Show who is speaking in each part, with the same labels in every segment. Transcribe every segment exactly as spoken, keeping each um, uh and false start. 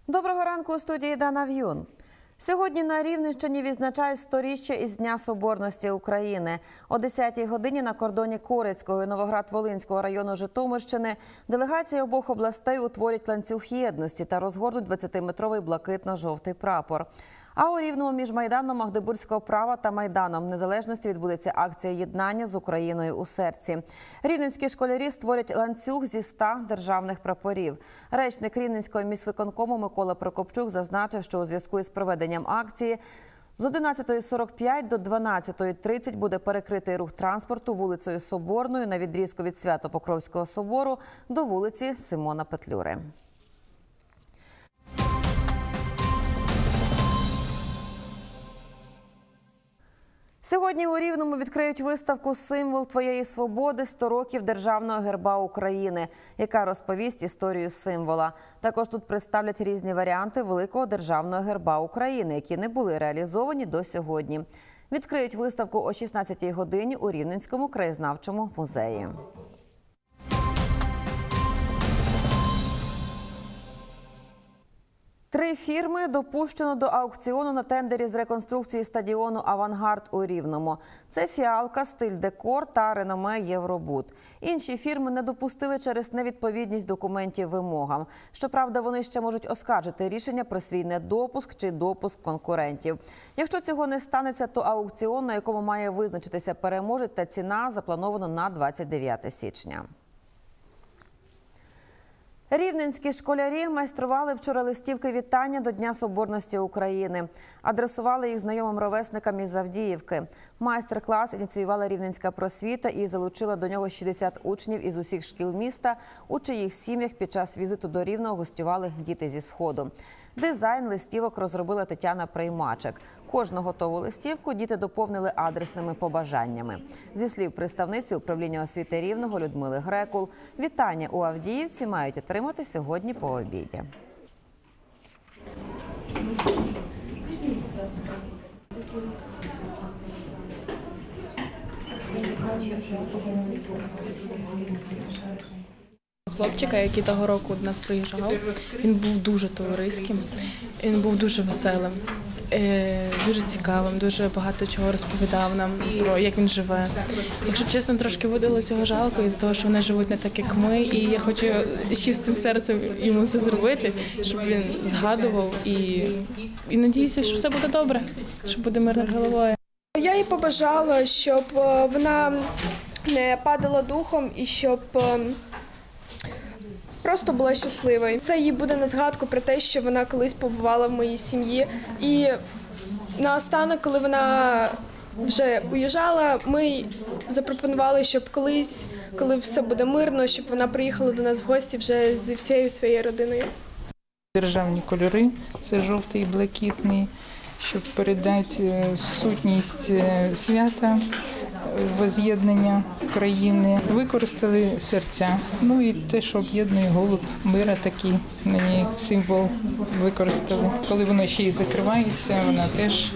Speaker 1: Доброго ранку, у студії Дана В'юн. Сьогодні на Рівненщині відзначають сторіччя із Дня Соборності України. О десятій годині на кордоні Корецького і Новоград-Волинського району Житомирщини делегації обох областей утворять ланцюг єдності та розгорнуть двадцятиметровий блакитно-жовтий прапор. А у Рівному між Майданом Магдебурзького права та Майданом Незалежності відбудеться акція єднання з Україною у серці. Рівненські школярі створять ланцюг зі ста державних прапорів. Речник Рівненського міськвиконкому Микола Прокопчук зазначив, що у зв'язку із проведенням акції з одинадцятої сорок п'ять до дванадцятої тридцять буде перекритий рух транспорту вулицею Соборною на відрізку від Свято-Покровського собору до вулиці Симона Петлюри. Сьогодні у Рівному відкриють виставку «Символ твоєї свободи. сто років Державного герба України», яка розповість історію символа. Також тут представлять різні варіанти великого Державного герба України, які не були реалізовані до сьогодні. Відкриють виставку о шістнадцятій годині у Рівненському краєзнавчому музеї. Три фірми допущено до аукціону на тендері з реконструкції стадіону «Авангард» у Рівному. Це «Фіалка», «Стиль Декор» та «Реноме Євробуд». Інші фірми не допустили через невідповідність документів вимогам. Щоправда, вони ще можуть оскаржити рішення про свій недопуск чи допуск конкурентів. Якщо цього не станеться, то аукціон, на якому має визначитися переможець та ціна, заплановано на двадцять дев'яте січня. Рівненські школярі майстрували вчора листівки вітання до Дня Соборності України. Адресували їх знайомим ровесникам із Авдіївки. Майстер-клас ініціювала Рівненська просвіта і залучила до нього шістдесят учнів із усіх шкіл міста, у чиїх сім'ях під час візиту до Рівного гостювали діти зі Сходу. Дизайн листівок розробила Тетяна Приймачик. Кожну готову листівку діти доповнили адресними побажаннями. Зі слів представниці управління освіти Рівного Людмили Грекул, вітання у Авдіївці мають отримати сьогодні по обіді.
Speaker 2: Хлопчика, який того року до нас приїжджав, він був дуже товариським, він був дуже веселим, дуже цікавим, дуже багато чого розповідав нам про як він живе. Якщо чесно, трошки видалося його жалко із того, що вони живуть не так, як ми, і я хочу з чистим серцем йому це зробити, щоб він згадував і, і надіюся, що все буде добре, що буде мир над головою.
Speaker 3: Я їй побажала, щоб вона не падала духом і щоб просто була щасливою. Це їй буде на згадку про те, що вона колись побувала в моїй сім'ї. І наостанок, коли вона вже уїжджала, ми запропонували, щоб колись, коли все буде мирно, щоб вона приїхала до нас в гості вже зі всією своєю родиною.
Speaker 4: Державні кольори – це жовтий і блакитний, щоб передати сутність свята, воз'єднання країни. Використали серця. Ну і те, що об'єднує голуб мира, такий на ній символ використали. Коли воно ще й закривається, вона теж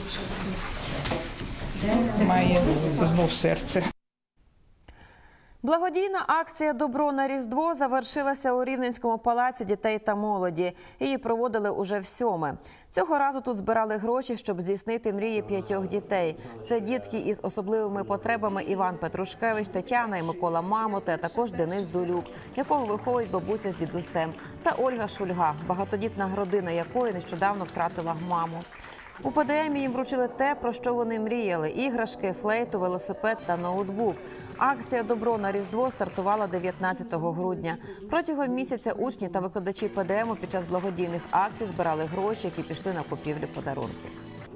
Speaker 4: має знов серце.
Speaker 1: Благодійна акція «Добро на Різдво» завершилася у Рівненському палаці дітей та молоді. Її проводили уже всьоме. Цього разу тут збирали гроші, щоб здійснити мрії п'ятьох дітей. Це дітки із особливими потребами Іван Петрушкевич, Тетяна і Микола Мамоти, а також Денис Дулюк, якого виховують бабуся з дідусем, та Ольга Шульга, багатодітна родина якої нещодавно втратила маму. У Пе Де Ем їм вручили те, про що вони мріяли – іграшки, флейту, велосипед та ноутбук. Акція «Добро на Різдво» стартувала дев'ятнадцятого грудня. Протягом місяця учні та викладачі Пе Де Ему під час благодійних акцій збирали гроші, які пішли на купівлю подарунків.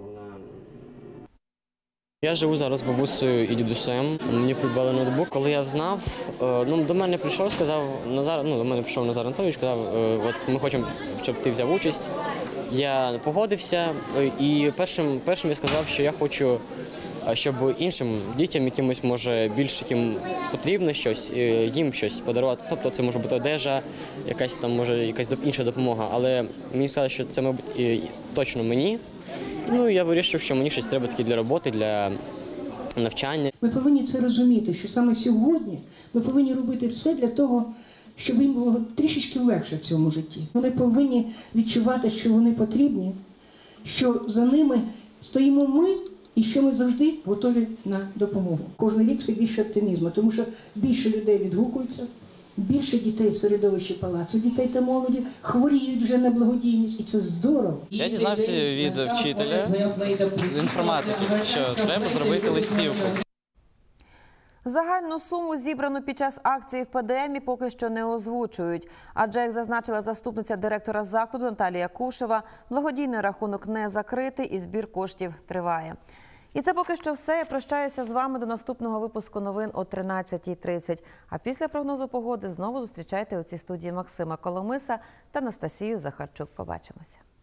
Speaker 5: Я живу зараз з бабусею і дідусем. Мені придбали ноутбук. Коли я знав, ну, до мене прийшов, сказав Назар, ну, до мене прийшов Назар Анатолійович, сказав, от ми хочемо, щоб ти взяв участь. Я погодився і першим, першим я сказав, що я хочу, щоб іншим дітям, якимось, може, більш яким потрібно щось, їм щось подарувати. Тобто це може бути одежа, якась там, може, якась інша допомога. Але мені сказали, що це, мабуть, точно мені. Ну, я вирішив, що мені щось треба таке для роботи, для навчання.
Speaker 6: Ми повинні це розуміти, що саме сьогодні ми повинні робити все для того, щоб їм було трішечки легше в цьому житті. Вони повинні відчувати, що вони потрібні, що за ними стоїмо ми і що ми завжди готові на допомогу. Кожен рік все більше оптимізму, тому що більше людей відгукуються, більше дітей в середовищі палацу, дітей та молоді хворіють вже на благодійність, і це здорово.
Speaker 7: Я дізнався від вчителя з інформатики, що треба зробити листівку.
Speaker 1: Загальну суму, зібрану під час акції в Пе Де Емі, поки що не озвучують. Адже, як зазначила заступниця директора закладу Наталія Кушева, благодійний рахунок не закритий і збір коштів триває. І це поки що все. Я прощаюся з вами до наступного випуску новин о тринадцятій тридцять. А після прогнозу погоди знову зустрічайте у цій студії Максима Коломиса та Анастасію Захарчук. Побачимося.